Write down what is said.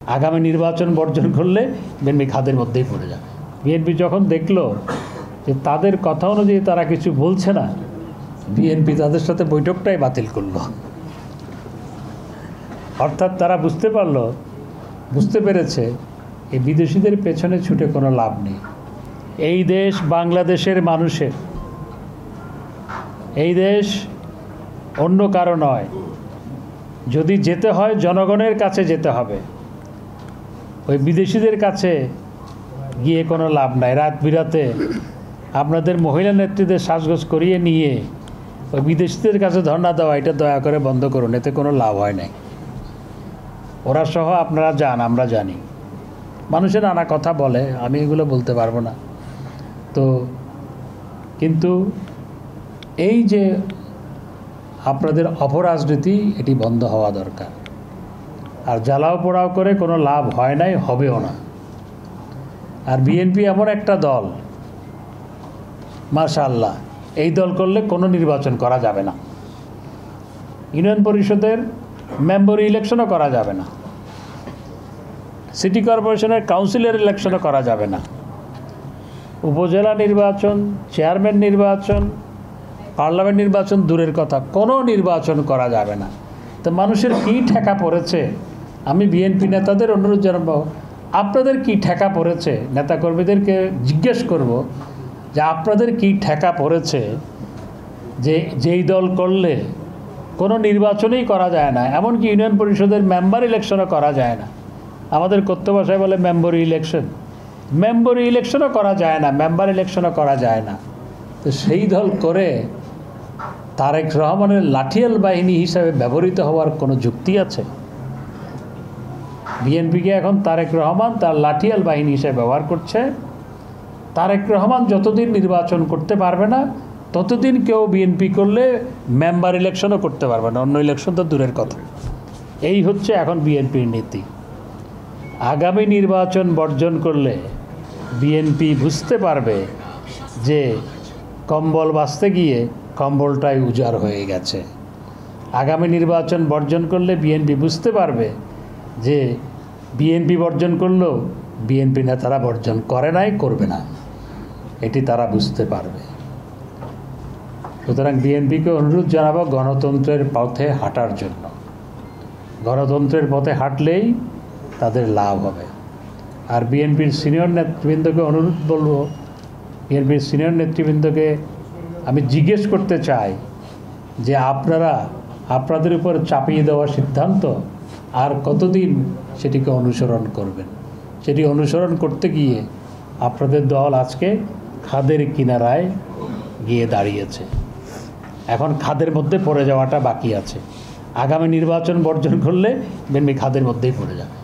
আগামী নির্বাচন বর্জন করলে বিএনপি খাদের মধ্যেই পড়ে যাবে। বিএনপি যখন দেখলো যে তাদের কথা অনুযায়ী তারা কিছু বলছে না, বিএনপি তাদের সাথে বৈঠকটাই বাতিল করলো। অর্থাৎ তারা বুঝতে পেরেছে এই বিদেশিদের পেছনে ছুটে কোনো লাভ নেই। এই দেশ বাংলাদেশের মানুষের, এই দেশ অন্য কারো নয়। যদি যেতে হয় জনগণের কাছে যেতে হবে, ওই বিদেশিদের কাছে গিয়ে কোনো লাভ নাই। রাত বিরাতে আপনাদের মহিলা নেত্রীদের সাজগোজ করিয়ে নিয়ে ওই বিদেশিদের কাছে ধর্ণা দেওয়া, এটা দয়া করে বন্ধ করুন, এতে কোনো লাভ হয় নাই। ওরা সহ আপনারা যান, আমরা জানি মানুষের নানা কথা বলে, আমি এগুলো বলতে পারবো না। তো কিন্তু এই যে আপনাদের অপরাজনীতি, এটি বন্ধ হওয়া দরকার। আর জ্বালাও পোড়াও করে কোনো লাভ হয় নাই, হবেও না। আর বিএনপি এমন একটা দল, মাশাআল্লাহ, এই দল করলে কোনো নির্বাচন করা যাবে না। ইউনিয়ন পরিষদের মেম্বার ইলেকশনও করা যাবে না, সিটি কর্পোরেশনের কাউন্সিলের ইলেকশনও করা যাবে না, উপজেলা নির্বাচন, চেয়ারম্যান নির্বাচন, পার্লামেন্ট নির্বাচন দূরের কথা, কোনো নির্বাচন করা যাবে না। তো মানুষের কী ঠেকা পড়েছে? আমি বিএনপি নেতাদের অনুরোধ জানাবো, আপনাদের কি ঠেকা পড়েছে? নেতাকর্মীদেরকে জিজ্ঞেস করব যে আপনাদের কি ঠেকা পড়েছে যে যেই দল করলে কোনো নির্বাচনই করা যায় না, এমনকি ইউনিয়ন পরিষদের মেম্বার ইলেকশনও করা যায় না। আমাদের কথ্য ভাষায় বলে মেম্বরি ইলেকশনও করা যায় না, মেম্বার ইলেকশনও করা যায় না। তো সেই দল করে তারেক রহমানের লাঠিয়াল বাহিনী হিসাবে ব্যবহৃত হওয়ার কোনো যুক্তি আছে? বিএনপিকে এখন তারেক রহমান তার লাঠিয়াল বাহিনী হিসেবে ব্যবহার করছে। তারেক রহমান যতদিন নির্বাচন করতে পারবে না, ততদিন কেউ বিএনপি করলে মেম্বার ইলেকশনও করতে পারবে না, অন্য ইলেকশন তো দূরের কথা। এই হচ্ছে এখন বিএনপির নীতি। আগামী নির্বাচন বর্জন করলে বিএনপি বুঝতে পারবে যে কম্বল বাঁচতে গিয়ে কম্বলটাই উজাড় হয়ে গেছে। আগামী নির্বাচন বর্জন করলে বিএনপি বুঝতে পারবে যে বিএনপি বর্জন করলেও বিএনপি নেতারা বর্জন করে নাই, করবে না, এটি তারা বুঝতে পারবে। সুতরাং বিএনপিকে অনুরোধ জানাবো গণতন্ত্রের পথে হাঁটার জন্য। গণতন্ত্রের পথে হাঁটলেই তাদের লাভ হবে। আর বিএনপির সিনিয়র নেতৃবৃন্দকে অনুরোধ বলবো, বিএনপির সিনিয়র নেতৃবৃন্দকে আমি জিজ্ঞেস করতে চাই যে আপনারা আপনাদের উপর চাপিয়ে দেওয়া সিদ্ধান্ত আর কতদিন সেটিকে অনুসরণ করবেন? সেটি অনুসরণ করতে গিয়ে আপনাদের দল আজকে খাদের কিনারায় গিয়ে দাঁড়িয়েছে। এখন খাদের মধ্যে পড়ে যাওয়াটা বাকি আছে। আগামী নির্বাচন বর্জন করলে বিএনপি খাদের মধ্যেই পড়ে যাবে।